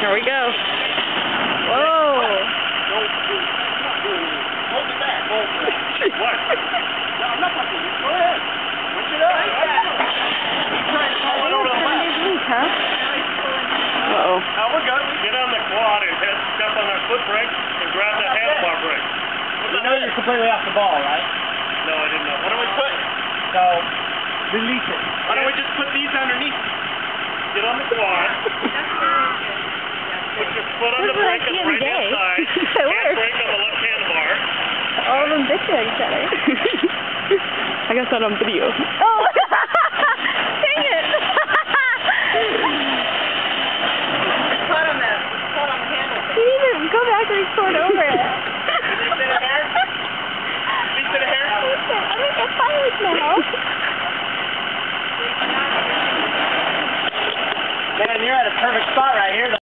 Here we go. Whoa. Hold it back. Hold it back. What? No, I'm not touching you. Go ahead. Push it up. He's trying to pull it over the left. Huh? Uh-oh. Now we're good. Get on the quad and step on that foot brake and grab that handlebar brake. You know you're completely off the ball, right? No, I didn't know. Why don't we put... So, release it. Why don't we just put these underneath? Get on the quad. Put your foot on the brake on the right hand side. Handbrake on the left handlebar. All of them bitching at each other. I got that on video. Oh! Dang it! Put on the handle. You need to go back and record over it. Piece of hair? Piece of hair? I'm gonna get fired now. Man, you're at a perfect spot right here.